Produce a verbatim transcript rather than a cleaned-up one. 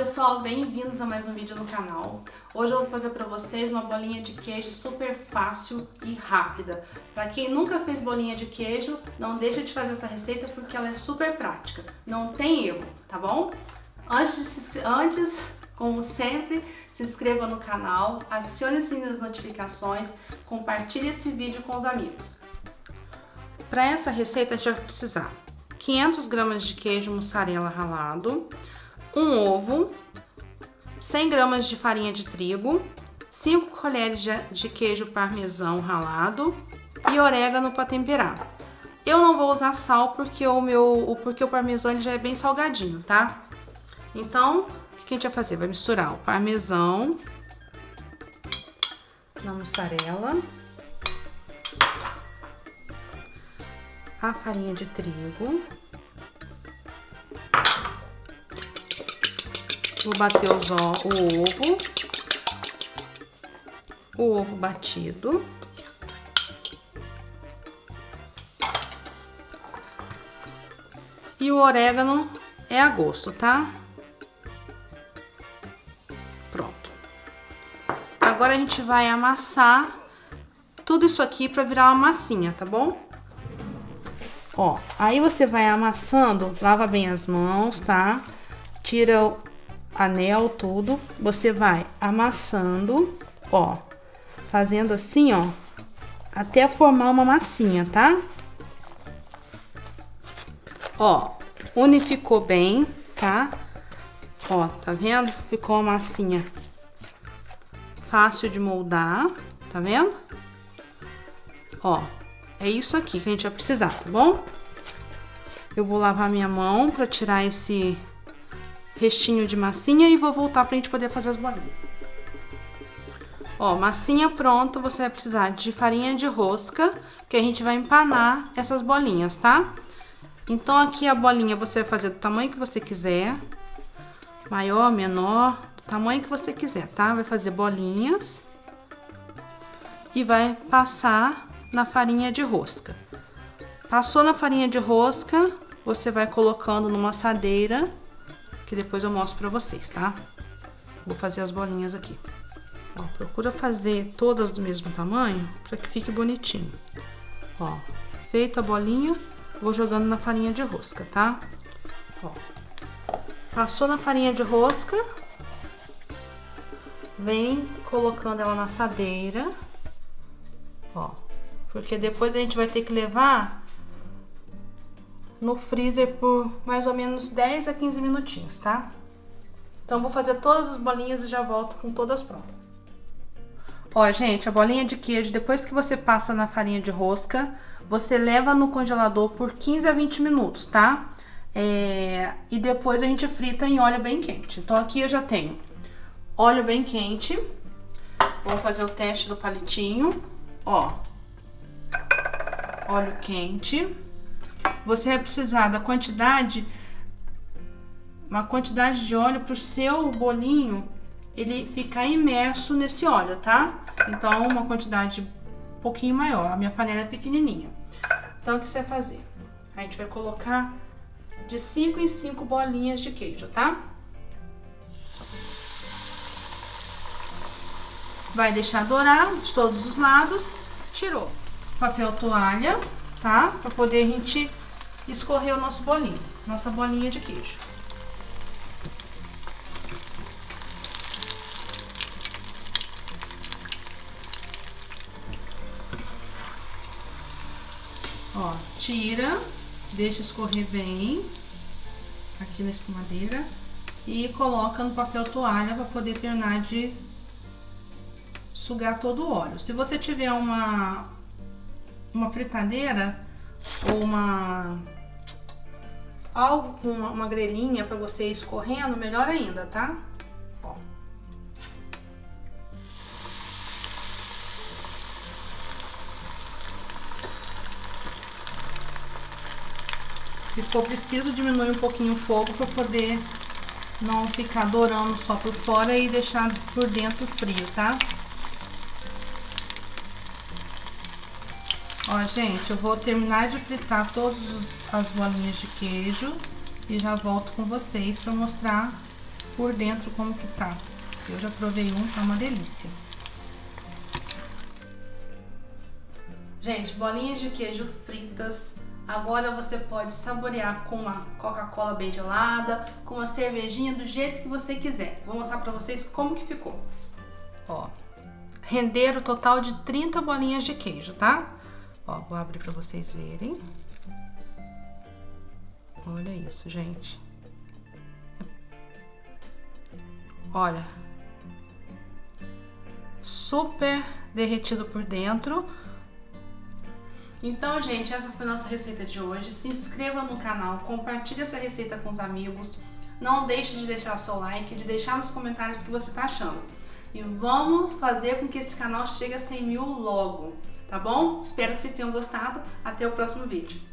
pessoal, bem-vindos a mais um vídeo no canal. Hoje eu vou fazer para vocês uma bolinha de queijo super fácil e rápida. Para quem nunca fez bolinha de queijo, não deixa de fazer essa receita porque ela é super prática, não tem erro, tá bom? Antes, de se, antes como sempre, se inscreva no canal, acione o sininho das notificações, compartilhe esse vídeo com os amigos. Para essa receita a gente vai precisar quinhentas gramas de queijo mussarela ralado, um ovo, cem gramas de farinha de trigo, cinco colheres de queijo parmesão ralado e orégano para temperar. Eu não vou usar sal porque o meu, porque o parmesão ele já é bem salgadinho, tá? Então, o que a gente vai fazer? Vai misturar o parmesão na mussarela, a farinha de trigo. Vou bater os o, o ovo, o ovo batido. E o orégano é a gosto, tá? Pronto. Agora a gente vai amassar tudo isso aqui pra virar uma massinha, tá bom? Ó, aí você vai amassando, lava bem as mãos, tá? Tira o anel, tudo. Você vai amassando, ó, fazendo assim, ó, até formar uma massinha, tá? Ó, unificou bem, tá? Ó, tá vendo? Ficou uma massinha fácil de moldar, tá vendo? Ó, é isso aqui que a gente vai precisar, tá bom? Eu vou lavar minha mão pra tirar esse restinho de massinha e vou voltar pra gente poder fazer as bolinhas. Ó, massinha pronta, você vai precisar de farinha de rosca, que a gente vai empanar essas bolinhas, tá? Então aqui a bolinha você vai fazer do tamanho que você quiser, maior, menor, do tamanho que você quiser, tá? Vai fazer bolinhas e vai passar na farinha de rosca. Passou na farinha de rosca, você vai colocando numa assadeira, que depois eu mostro pra vocês, tá? Vou fazer as bolinhas aqui. Ó, procura fazer todas do mesmo tamanho pra que fique bonitinho. Ó, feita a bolinha, vou jogando na farinha de rosca, tá? Ó, passou na farinha de rosca, vem colocando ela na assadeira, ó, porque depois a gente vai ter que levar no freezer por mais ou menos dez a quinze minutinhos, tá? Então vou fazer todas as bolinhas e já volto com todas prontas. Ó, gente, a bolinha de queijo, depois que você passa na farinha de rosca, você leva no congelador por quinze a vinte minutos, tá? É, e depois a gente frita em óleo bem quente. Então aqui eu já tenho óleo bem quente. Vamos fazer o teste do palitinho. Ó, óleo quente. Você vai precisar da quantidade, uma quantidade de óleo para o seu bolinho ele ficar imerso nesse óleo, tá? Então, uma quantidade um pouquinho maior. A minha panela é pequenininha. Então, o que você vai fazer? A gente vai colocar de cinco em cinco bolinhas de queijo, tá? Vai deixar dourar de todos os lados. Tirou. Papel toalha, tá? Para poder a gente escorrer o nosso bolinho, nossa bolinha de queijo. Ó, tira, deixa escorrer bem aqui na espumadeira e coloca no papel toalha para poder terminar de sugar todo o óleo. Se você tiver uma uma fritadeira ou uma algo com uma, uma grelhinha para você ir escorrendo, melhor ainda, tá? Ó. Se for preciso, diminui um pouquinho o fogo para poder não ficar dourando só por fora e deixar por dentro frio, tá? Ó, gente, eu vou terminar de fritar todas as bolinhas de queijo e já volto com vocês para mostrar por dentro como que tá. Eu já provei um, tá uma delícia. Gente, bolinhas de queijo fritas. Agora você pode saborear com uma Coca-Cola bem gelada, com uma cervejinha do jeito que você quiser. Vou mostrar pra vocês como que ficou. Ó, renderam o total de trinta bolinhas de queijo, tá? Ó, vou abrir pra vocês verem. Olha isso, gente. Olha. Super derretido por dentro. Então, gente, essa foi a nossa receita de hoje. Se inscreva no canal, compartilhe essa receita com os amigos. Não deixe de deixar o seu like, de deixar nos comentários o que você tá achando. E vamos fazer com que esse canal chegue a cem mil logo, tá bom? Espero que vocês tenham gostado. Até o próximo vídeo.